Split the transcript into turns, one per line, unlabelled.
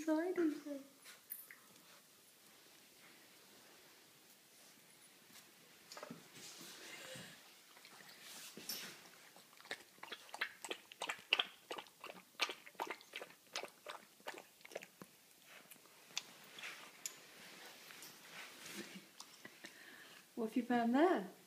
inside, he said. What have you found there?